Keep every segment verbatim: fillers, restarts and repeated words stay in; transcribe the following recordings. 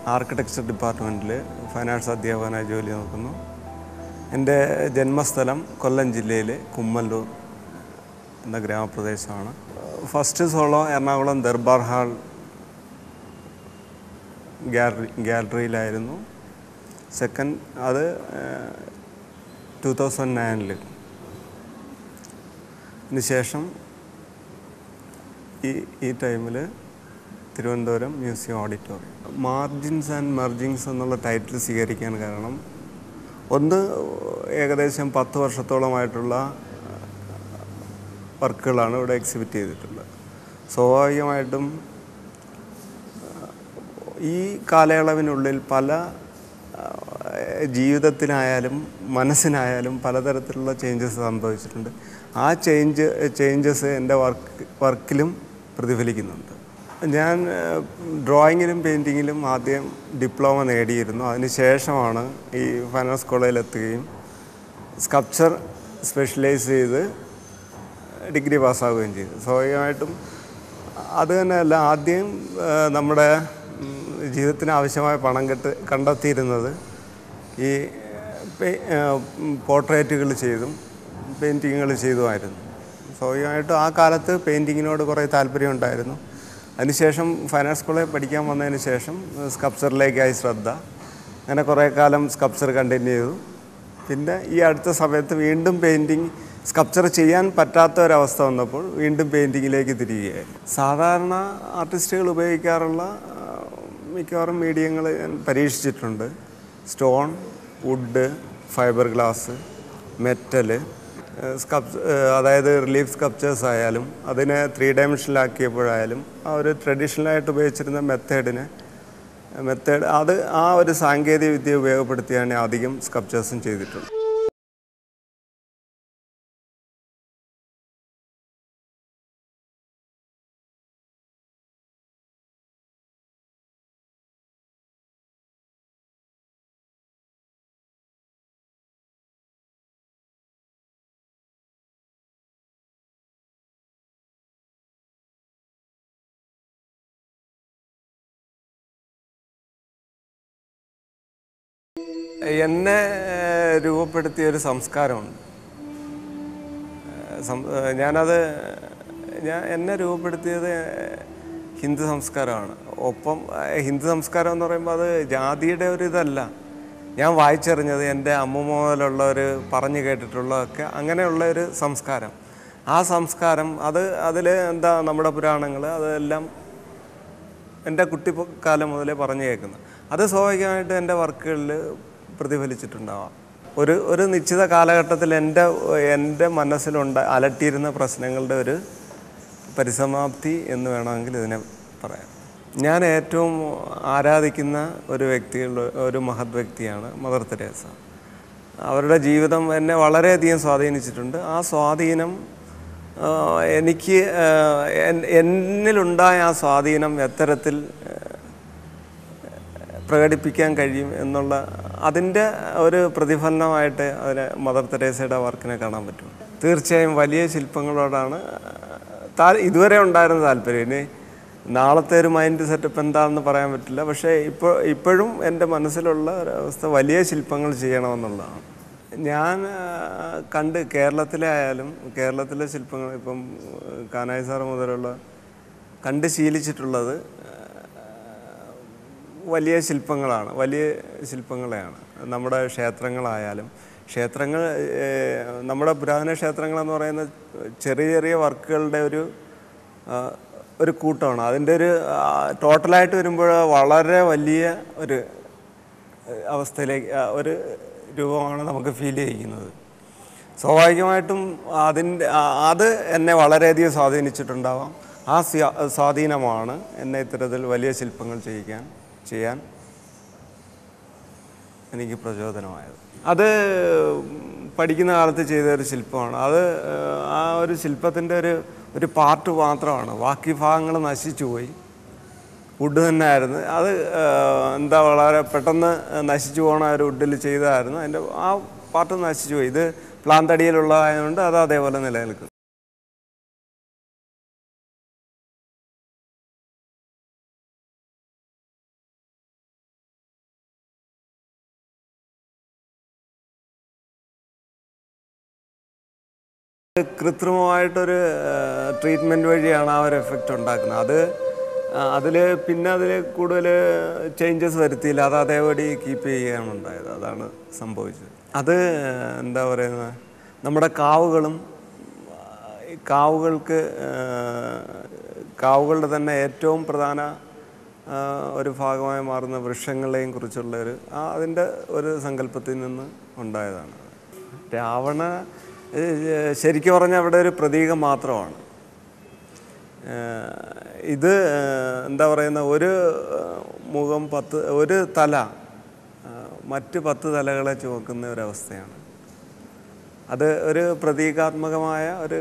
Architecture ഡിപ്പാർട്ട്മെൻറ്റിൽ fine arts അധ്യാപകനായി ജോലി നോക്കുന്നു. എൻ്റെ ജന്മസ്ഥലം കൊല്ലം ജില്ലയിലെ കുമ്മല്ലൂർ എന്ന ഗ്രാമപ്രദേശമാണ്. First solo Ernakulam Durbar hall gallery ഗാലറിയിലായിരുന്നു. സെക്കൻഡ് അത് ടു തൗസൻഡ് നയനിൽ. അതിനുശേഷം ഈ ഈ ടൈമിൽ Thiruvananthapuram museum auditorium. Margins and mergings എന്നുള്ള ടൈറ്റിൽ സ്വീകരിക്കാൻ കാരണം ഒന്ന്, ഏകദേശം പത്ത് വർഷത്തോളമായിട്ടുള്ള വർക്കുകളാണ് ഇവിടെ എക്സിബിറ്റ് ചെയ്തിട്ടുള്ളത്. സ്വാഭാവികമായിട്ടും ഈ കാലയളവിനുള്ളിൽ പല ജീവിതത്തിനായാലും മനസ്സിനായാലും പലതരത്തിലുള്ള ചേഞ്ചസ് സംഭവിച്ചിട്ടുണ്ട്. ആ ചേഞ്ച് ചേഞ്ചസ് എൻ്റെ വർക്ക് വർക്കിലും പ്രതിഫലിക്കുന്നുണ്ട്. ഞാൻ ഡ്രോയിങ്ങിലും പെയിൻറ്റിങ്ങിലും ആദ്യം ഡിപ്ലോമ നേടിയിരുന്നു. അതിനുശേഷമാണ് ഈ ഫൈൻ ആർട്സ് കോളേജിലെത്തുകയും സ്കൾപ്ചർ സ്പെഷ്യലൈസ് ചെയ്ത് ഡിഗ്രി പാസ്സാവുകയും ചെയ്തു. സ്വാഭാവികമായിട്ടും അത് തന്നെയല്ല, ആദ്യം നമ്മുടെ ജീവിതത്തിന് ആവശ്യമായ പണം കെട്ട് കണ്ടെത്തിയിരുന്നത് ഈ പോർട്രേറ്റുകൾ ചെയ്തും പെയിൻറ്റിങ്ങുകൾ ചെയ്തുമായിരുന്നു. സ്വാഭാവികമായിട്ടും ആ കാലത്ത് പെയിൻറ്റിങ്ങിനോട് കുറേ താല്പര്യം ഉണ്ടായിരുന്നു. അതിനുശേഷം ഫൈൻ ആർട്സ് കോളേജിൽ പഠിക്കാൻ വന്നതിന് ശേഷം സ്കൾപ്ചറിലേക്കായി ശ്രദ്ധ. അങ്ങനെ കുറേ കാലം സ്കൾപ്ചർ കണ്ടിന്യൂ ചെയ്തു. പിന്നെ ഈ അടുത്ത സമയത്ത് വീണ്ടും പെയിൻറ്റിങ് സ്കൾപ്ചർ ചെയ്യാൻ പറ്റാത്ത ഒരവസ്ഥ വന്നപ്പോൾ വീണ്ടും പെയിൻറ്റിങ്ങിലേക്ക് തിരികുകയായി. സാധാരണ ആർട്ടിസ്റ്റുകൾ ഉപയോഗിക്കാറുള്ള മിക്കവാറും മീഡിയങ്ങൾ ഞാൻ പരീക്ഷിച്ചിട്ടുണ്ട്. Stone, wood, fibre glass, metal, sculpture അതായത് റിലീഫ് സ്കൾപ്ചേഴ്സ് ആയാലും അതിനെ ത്രീ ഡയമെൻഷനിലാക്കിയപ്പോഴായാലും ആ ഒരു ട്രഡീഷണലായിട്ട് ഉപയോഗിച്ചിരുന്ന മെത്തേഡിന് മെത്തേഡ് അത് ആ ഒരു സാങ്കേതിക വിദ്യ ഉപയോഗപ്പെടുത്തിയാണ് അധികം സ്കൾപ്ചേഴ്സും ചെയ്തിട്ടുള്ളത്. എന്നെ രൂപപ്പെടുത്തിയൊരു സംസ്കാരമുണ്ട്. ഞാനത് ഞാൻ എന്നെ രൂപപ്പെടുത്തിയത് ഹിന്ദു സംസ്കാരമാണ്. ഒപ്പം ഹിന്ദു സംസ്കാരം എന്ന് പറയുമ്പോൾ അത് ജാതിയുടെ ഒരു ഇതല്ല. ഞാൻ വായിച്ചറിഞ്ഞത് എൻ്റെ അമ്മൂമ്മ മുതലുള്ളവർ പറഞ്ഞു കേട്ടിട്ടുള്ളതൊക്കെ അങ്ങനെയുള്ള ഒരു സംസ്കാരം. ആ സംസ്കാരം അത് അതിൽ എന്താ നമ്മുടെ പുരാണങ്ങൾ അതെല്ലാം എൻ്റെ കുട്ടിക്കാലം മുതലേ പറഞ്ഞു കേൾക്കുന്നത്. അത് സ്വാഭാവികമായിട്ടും എൻ്റെ വർക്കുകളിൽ പ്രതിഫലിച്ചിട്ടുണ്ടാവാം. ഒരു ഒരു നിശ്ചിത കാലഘട്ടത്തിൽ എൻ്റെ എൻ്റെ മനസ്സിലുണ്ട അലട്ടിയിരുന്ന പ്രശ്നങ്ങളുടെ ഒരു പരിസമാപ്തി എന്ന് വേണമെങ്കിൽ ഇതിനെ പറയാം. ഞാൻ ഏറ്റവും ആരാധിക്കുന്ന ഒരു വ്യക്തിയുള്ള ഒരു മഹത് വ്യക്തിയാണ് മദർ തെരേസ. അവരുടെ ജീവിതം എന്നെ വളരെയധികം സ്വാധീനിച്ചിട്ടുണ്ട്. ആ സ്വാധീനം എനിക്ക് എന്നിലുണ്ടായ ആ സ്വാധീനം എത്തരത്തിൽ പ്രകടിപ്പിക്കാൻ കഴിയും എന്നുള്ള അതിൻ്റെ ഒരു പ്രതിഫലനമായിട്ട് അതിന് മദർ തെരേസയുടെ വർക്കിനെ കാണാൻ പറ്റും. തീർച്ചയായും വലിയ ശില്പങ്ങളോടാണ് താ ഇതുവരെ ഉണ്ടായിരുന്ന താല്പര്യം. ഇനി നാളത്തെ ഒരു മൈൻഡ് സെറ്റപ്പ് എന്താണെന്ന് പറയാൻ പറ്റില്ല. പക്ഷേ ഇപ്പോൾ ഇപ്പോഴും എൻ്റെ മനസ്സിലുള്ള ഒരവസ്ഥ വലിയ ശില്പങ്ങൾ ചെയ്യണമെന്നുള്ളതാണ്. ഞാൻ കണ്ട് കേരളത്തിലെ ആയാലും കേരളത്തിലെ ശില്പങ്ങൾ ഇപ്പം കാനായി സാറ് മുതലുള്ള കണ്ട് ശീലിച്ചിട്ടുള്ളത് വലിയ ശില്പങ്ങളാണ്, വലിയ ശില്പങ്ങളെയാണ്. നമ്മുടെ ക്ഷേത്രങ്ങളായാലും ക്ഷേത്രങ്ങൾ നമ്മുടെ പുരാതന ക്ഷേത്രങ്ങളെന്ന് പറയുന്ന ചെറിയ ചെറിയ വർക്കുകളുടെ ഒരു ഒരു കൂട്ടമാണ്. അതിൻ്റെ ഒരു ടോട്ടലായിട്ട് വരുമ്പോൾ വളരെ വലിയ ഒരു അവസ്ഥയിലേക്ക് ഒരു രൂപമാണ് നമുക്ക് ഫീൽ ചെയ്യിക്കുന്നത്. സ്വാഭാവികമായിട്ടും അതിൻ്റെ അത് എന്നെ വളരെയധികം സ്വാധീനിച്ചിട്ടുണ്ടാവാം. ആ സ്വാധീനമാണ് എന്നെ ഇത്തരത്തിൽ വലിയ ശില്പങ്ങൾ ചെയ്യിക്കാൻ ചെയ്യാൻ എനിക്ക് പ്രചോദനമായത്. അത് പഠിക്കുന്ന കാലത്ത് ചെയ്തൊരു ശില്പമാണ്. അത് ആ ഒരു ശില്പത്തിൻ്റെ ഒരു ഒരു പാർട്ട് മാത്രമാണ്. ബാക്കി ഭാഗങ്ങൾ നശിച്ചു പോയി. വുഡ് തന്നെ ആയിരുന്നു അത്. എന്താ വളരെ പെട്ടെന്ന് നശിച്ചു പോകണ ഒരു വുഡിൽ ചെയ്തതായിരുന്നു. അതിൻ്റെ ആ പാർട്ട് നശിച്ചു പോയി. ഇത് പ്ലാൻ തടിയിലുള്ളതായതുകൊണ്ട് അത് അതേപോലെ നിലനിൽക്കും. കൃത്രിമമായിട്ടൊരു ട്രീറ്റ്മെൻറ്റ് വഴിയാണ് ആ ഒരു എഫക്റ്റ് ഉണ്ടാക്കുന്നത്. അത് അതിൽ പിന്നെ അതിൽ കൂടുതൽ ചേഞ്ചസ് വരുത്തിയില്ല, അത് അതേപടി കീപ്പ് ചെയ്യുകയാണ് ഉണ്ടായത്. അതാണ് സംഭവിച്ചത്. അത് എന്താ പറയുന്നത്, നമ്മുടെ കാവുകളും കാവുകൾക്ക് കാവുകളുടെ തന്നെ ഏറ്റവും പ്രധാന ഒരു ഭാഗമായി മാറുന്ന വൃക്ഷങ്ങളെയും കുറിച്ചുള്ള ഒരു അതിൻ്റെ ഒരു സങ്കല്പത്തിൽ നിന്ന് ഉണ്ടായതാണ്. രാവണ ശരിക്കും പറഞ്ഞാൽ അവിടെ ഒരു പ്രതീകം മാത്രമാണ്. ഇത് എന്താ പറയുന്ന, ഒരു മുഖം പത്ത് ഒരു തല മറ്റ് പത്ത് തലകളെ ചുമക്കുന്ന ഒരവസ്ഥയാണ്. അത് ഒരു പ്രതീകാത്മകമായ ഒരു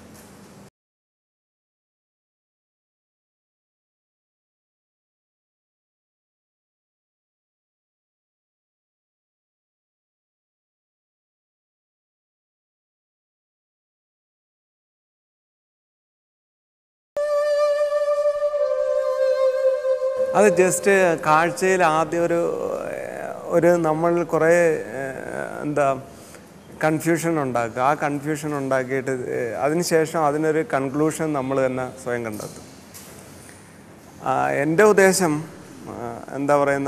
അത് ജസ്റ്റ് കാഴ്ചയിൽ ആദ്യം ഒരു ഒരു നമ്മൾ കുറേ എന്താ കൺഫ്യൂഷൻ ഉണ്ടാക്കുക. ആ കൺഫ്യൂഷൻ ഉണ്ടാക്കിയിട്ട് അതിനുശേഷം അതിനൊരു കൺക്ലൂഷൻ നമ്മൾ തന്നെ സ്വയം കണ്ടെത്തും. എൻ്റെ ഉദ്ദേശം എന്താ പറയുന്ന,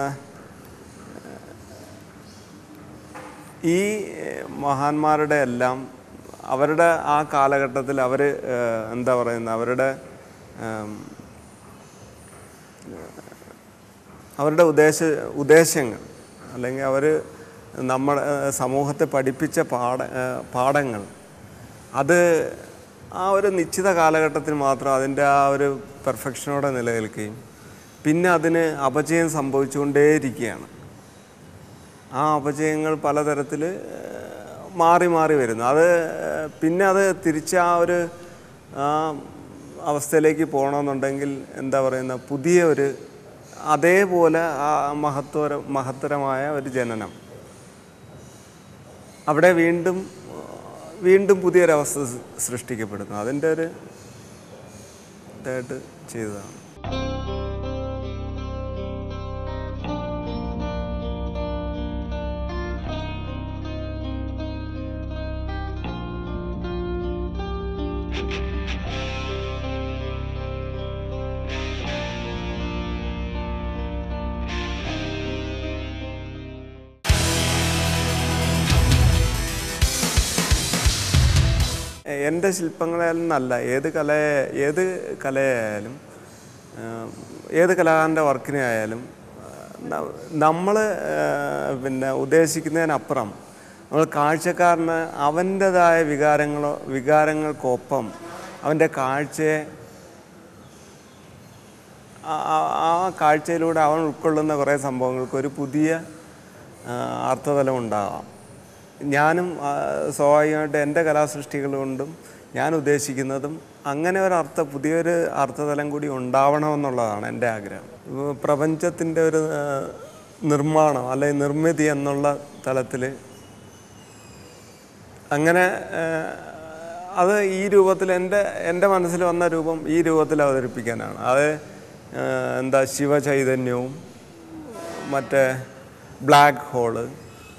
ഈ മഹാന്മാരുടെ എല്ലാം അവരുടെ ആ കാലഘട്ടത്തിൽ അവർ എന്താ പറയുന്ന അവരുടെ അവരുടെ ഉദ്ദേശ ഉദ്ദേശങ്ങൾ അല്ലെങ്കിൽ അവർ നമ്മുടെ സമൂഹത്തെ പഠിപ്പിച്ച പാഠ പാഠങ്ങൾ അത് ആ ഒരു നിശ്ചിത കാലഘട്ടത്തിൽ മാത്രം അതിൻ്റെ ആ ഒരു പെർഫെക്ഷനോടെ നിലനിൽക്കുകയും പിന്നെ അതിന് അപചയം സംഭവിച്ചുകൊണ്ടേയിരിക്കുകയാണ്. ആ അപചയങ്ങൾ പലതരത്തിൽ മാറി മാറി വരുന്നു. അത് പിന്നെ അത് തിരിച്ച് ആ ഒരു അവസ്ഥയിലേക്ക് പോകണമെന്നുണ്ടെങ്കിൽ എന്താ പറയുന്ന പുതിയ ഒരു അതേപോലെ ആ മഹത്വര മഹത്തരമായ ഒരു ജനനം അവിടെ വീണ്ടും വീണ്ടും പുതിയൊരവസ്ഥ സൃഷ്ടിക്കപ്പെടുന്നു. അതിൻ്റെ ഒരു ഇതായിട്ട് ചെയ്തതാണ്. എൻ്റെ ശില്പങ്ങളായാലും നല്ല ഏത് കല ഏത് കലയായാലും ഏത് കലാകാരൻ്റെ വർക്കിനെ ആയാലും നമ്മൾ പിന്നെ ഉദ്ദേശിക്കുന്നതിനപ്പുറം നമ്മൾ കാഴ്ചക്കാരന് അവൻ്റേതായ വികാരങ്ങളോ വികാരങ്ങൾക്കൊപ്പം അവൻ്റെ കാഴ്ചയെ ആ കാഴ്ചയിലൂടെ അവൻ ഉൾക്കൊള്ളുന്ന കുറേ സംഭവങ്ങൾക്ക് ഒരു പുതിയ അർത്ഥതലം ഉണ്ടാകാം. ഞാനും സ്വാഭാവികമായിട്ട് എൻ്റെ കലാസൃഷ്ടികൾ കൊണ്ടും ഞാൻ ഉദ്ദേശിക്കുന്നതും അങ്ങനെ ഒരർത്ഥ പുതിയൊരു അർത്ഥതലം കൂടി ഉണ്ടാവണമെന്നുള്ളതാണ് എൻ്റെ ആഗ്രഹം. പ്രപഞ്ചത്തിൻ്റെ ഒരു നിർമ്മാണം അല്ലെങ്കിൽ നിർമ്മിതി എന്നുള്ള തലത്തിൽ അങ്ങനെ അത് ഈ രൂപത്തിൽ എൻ്റെ എൻ്റെ മനസ്സിൽ വന്ന രൂപം ഈ രൂപത്തിൽ അവതരിപ്പിക്കാനാണ്. അത് എന്താ ശിവചൈതന്യവും മറ്റേ ബ്ലാക്ക് ഹോള്,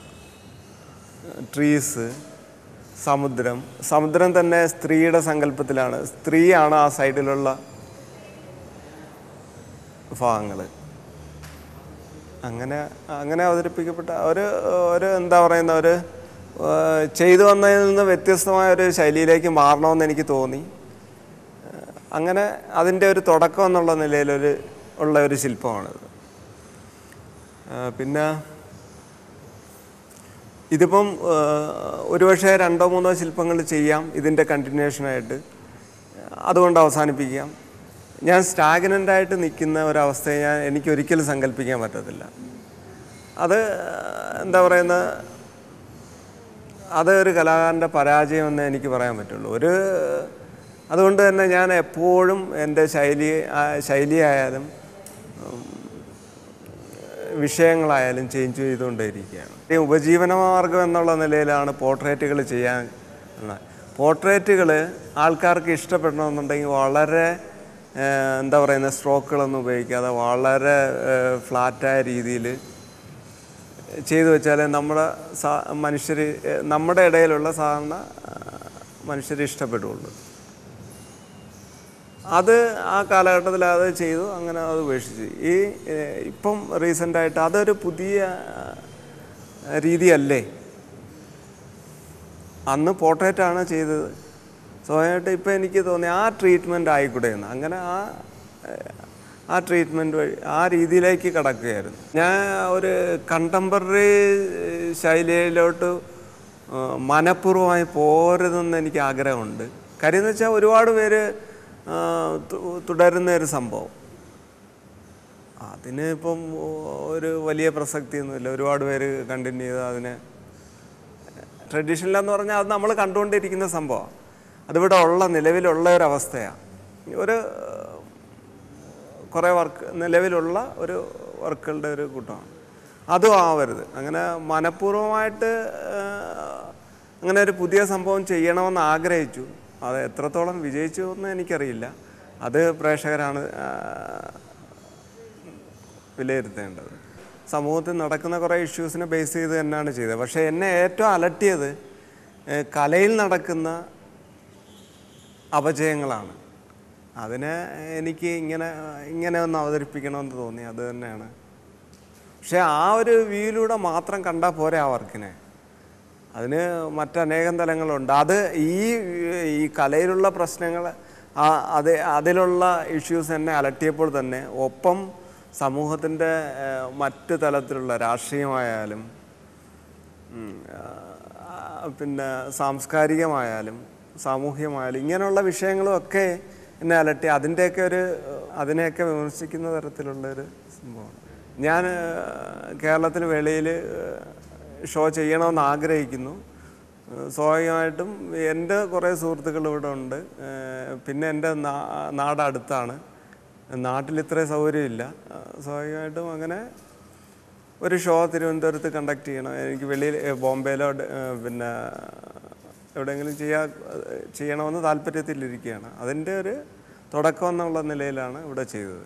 ട്രീസ്, സമുദ്രം സമുദ്രം തന്നെ സ്ത്രീയുടെ സങ്കല്പത്തിലാണ്. സ്ത്രീയാണ് ആ സൈഡിലുള്ള ഭാഗങ്ങൾ. അങ്ങനെ അങ്ങനെ അവതരിപ്പിക്കപ്പെട്ട ഒരു ഒരു എന്താ പറയുന്ന ഒരു ചെയ്തു വന്നതിൽ നിന്ന് വ്യത്യസ്തമായ ഒരു ശൈലിയിലേക്ക് മാറണമെന്ന് എനിക്ക് തോന്നി. അങ്ങനെ അതിൻ്റെ ഒരു തുടക്കം എന്നുള്ള നിലയിലൊരു ഉള്ള ഒരു ശില്പമാണിത്. പിന്നെ ഇതിപ്പം ഒരുപക്ഷെ രണ്ടോ മൂന്നോ ശില്പങ്ങൾ ചെയ്യാം ഇതിൻ്റെ കണ്ടിന്യൂഷനായിട്ട്, അതുകൊണ്ട് അവസാനിപ്പിക്കാം. ഞാൻ സ്റ്റാഗ്നൻ്റായിട്ട് നിൽക്കുന്ന ഒരവസ്ഥയെ ഞാൻ എനിക്കൊരിക്കലും സങ്കല്പിക്കാൻ പറ്റത്തില്ല. അത് എന്താ പറയുന്ന അത് ഒരു കലാകാരൻ്റെ പരാജയമെന്ന് എനിക്ക് പറയാൻ പറ്റുള്ളൂ. ഒരു അതുകൊണ്ട് തന്നെ ഞാൻ എപ്പോഴും എൻ്റെ ശൈലി ശൈലിയായാലും വിഷയങ്ങളായാലും ചേഞ്ച് ചെയ്തുകൊണ്ടേയിരിക്കുകയാണ്. ഈ ഉപജീവനമാർഗം എന്നുള്ള നിലയിലാണ് പോർട്രേറ്റുകൾ ചെയ്യാൻ. പോർട്രേറ്റുകൾ ആൾക്കാർക്ക് ഇഷ്ടപ്പെടണമെന്നുണ്ടെങ്കിൽ വളരെ എന്താ പറയുന്ന സ്ട്രോക്കുകളൊന്നും ഉപയോഗിക്കാതെ വളരെ ഫ്ലാറ്റായ രീതിയിൽ ചെയ്തു വെച്ചാൽ നമ്മുടെ മനുഷ്യർ നമ്മുടെ ഇടയിലുള്ള സാധാരണ മനുഷ്യർ ഇഷ്ടപ്പെടുകയുള്ളൂ. അത് ആ കാലഘട്ടത്തിൽ അത് ചെയ്തു, അങ്ങനെ അത് ഉപേക്ഷിച്ചു. ഈ ഇപ്പം റീസെൻ്റായിട്ട് അതൊരു പുതിയ രീതിയല്ലേ. അന്ന് പോർട്രേറ്റാണ് ചെയ്തത്. സ്വയമായിട്ട് ഇപ്പം എനിക്ക് തോന്നി ആ ട്രീറ്റ്മെൻറ്റ് ആയിക്കൂടെ എന്ന്. അങ്ങനെ ആ ആ ട്രീറ്റ്മെൻറ്റ് വഴി ആ രീതിയിലേക്ക് കടക്കുകയായിരുന്നു. ഞാൻ ഒരു കണ്ടംപററി ശൈലിയിലോട്ട് മനഃപൂർവ്വമായി പോരുതെന്ന് എനിക്ക് ആഗ്രഹമുണ്ട്. കാര്യം എന്ന് വെച്ചാൽ ഒരുപാട് പേര് തുടരുന്ന ഒരു സംഭവം, അതിന് ഇപ്പം ഒരു വലിയ പ്രസക്തിയൊന്നുമില്ല. ഒരുപാട് പേര് കണ്ടിന്യൂ ചെയ്ത് അതിനെ ട്രഡീഷണലെന്ന് പറഞ്ഞാൽ അത് നമ്മൾ കണ്ടുകൊണ്ടിരിക്കുന്ന സംഭവമാണ്. അതിവിടെ ഉള്ള നിലവിലുള്ള ഒരവസ്ഥയാണ്. ഒരു കുറേ വർക്ക് നിലവിലുള്ള ഒരു വർക്കുകളുടെ ഒരു കൂട്ടമാണ്. അതും ആവരുത്. അങ്ങനെ മനഃപൂർവ്വമായിട്ട് അങ്ങനെ ഒരു പുതിയ സംഭവം ചെയ്യണമെന്ന് ആഗ്രഹിച്ചു. അത് എത്രത്തോളം വിജയിച്ചു എന്ന് എനിക്കറിയില്ല. അത് പ്രേക്ഷകരാണ് വിലയിരുത്തേണ്ടത്. സമൂഹത്തിൽ നടക്കുന്ന കുറേ ഇഷ്യൂസിനെ ബേസ് ചെയ്ത് തന്നെയാണ് ചെയ്തത്. പക്ഷേ എന്നെ ഏറ്റവും അലട്ടിയത് കലയിൽ നടക്കുന്ന അപജയങ്ങളാണ്. അതിനെ എനിക്ക് ഇങ്ങനെ ഇങ്ങനെ ഒന്ന് അവതരിപ്പിക്കണമെന്ന് തോന്നി. അത് തന്നെയാണ്. പക്ഷേ ആ ഒരു വ്യൂയിലൂടെ മാത്രം കണ്ടാൽ പോരെ ആ വർക്കിനെ. അതിന് മറ്റനേകം തലങ്ങളുണ്ട്. അത് ഈ ഈ കലയിലുള്ള പ്രശ്നങ്ങൾ അത് അതിലുള്ള ഇഷ്യൂസ് എന്നെ അലട്ടിയപ്പോൾ തന്നെ ഒപ്പം സമൂഹത്തിൻ്റെ മറ്റ് തലത്തിലുള്ള രാഷ്ട്രീയമായാലും പിന്നെ സാംസ്കാരികമായാലും സാമൂഹ്യമായാലും ഇങ്ങനെയുള്ള വിഷയങ്ങളുമൊക്കെ എന്നെ അലട്ടി. അതിൻ്റെയൊക്കെ ഒരു അതിനെയൊക്കെ വിമർശിക്കുന്ന തരത്തിലുള്ളൊരു സംഭവമാണ്. ഞാൻ കേരളത്തിന് വെളിയിൽ ഷോ ചെയ്യണമെന്ന് ആഗ്രഹിക്കുന്നു. സ്വാഭാവികമായിട്ടും എൻ്റെ കുറേ സുഹൃത്തുക്കൾ ഇവിടെ ഉണ്ട്. പിന്നെ എൻ്റെ നാട് അടുത്താണ്. നാട്ടിൽ ഇത്രയും സൗകര്യമില്ല. സ്വാഭാവികമായിട്ടും അങ്ങനെ ഒരു ഷോ തിരുവനന്തപുരത്ത് കണ്ടക്ട് ചെയ്യണം. എനിക്ക് വെളിയിൽ ബോംബെയിലോ പിന്നെ എവിടെയെങ്കിലും ചെയ്യാ ചെയ്യണമെന്ന് താല്പര്യത്തിലിരിക്കുകയാണ്. അതിൻ്റെ ഒരു തുടക്കം എന്നുള്ള നിലയിലാണ് ഇവിടെ ചെയ്തത്.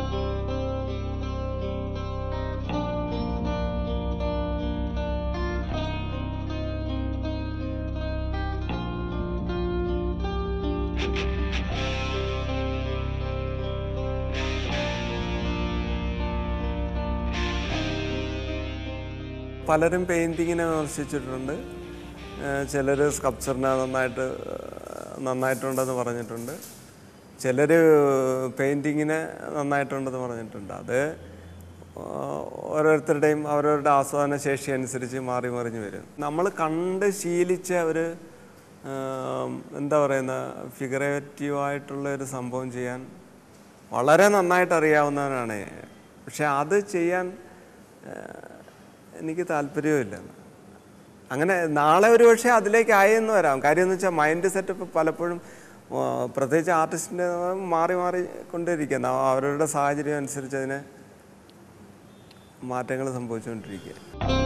പലരും പെയിൻറ്റിങ്ങിനെ വിമർശിച്ചിട്ടുണ്ട്. ചിലർ സ്കൾപ്ചറിനെ നന്നായിട്ട് നന്നായിട്ടുണ്ടെന്ന് പറഞ്ഞിട്ടുണ്ട്. ചിലർ പെയിൻറ്റിങ്ങിനെ നന്നായിട്ടുണ്ടെന്ന് പറഞ്ഞിട്ടുണ്ട്. അത് ഓരോരുത്തരുടെയും അവരവരുടെ ആസ്വാദന ശേഷി അനുസരിച്ച് മാറി മറിഞ്ഞ് വരും. നമ്മൾ കണ്ട് ശീലിച്ച ഒരു എന്താ പറയുന്ന ഫിഗറേറ്റീവായിട്ടുള്ള ഒരു സംഭവം ചെയ്യാൻ വളരെ നന്നായിട്ട് അറിയാവുന്നവനാണ്. പക്ഷെ അത് ചെയ്യാൻ എനിക്ക് താല്പര്യവുമില്ല. അങ്ങനെ നാളെ ഒരു പക്ഷേ അതിലേക്ക് ആയെന്ന് വരാം. കാര്യം എന്ന് വെച്ചാൽ മൈൻഡ് സെറ്റപ്പ് പലപ്പോഴും പ്രത്യേകിച്ച് ആർട്ടിസ്റ്റിൻ്റെ മാറി മാറി കൊണ്ടിരിക്കുക. അവരുടെ സാഹചര്യം അനുസരിച്ച് അതിന് മാറ്റങ്ങൾ സംഭവിച്ചുകൊണ്ടിരിക്കുക.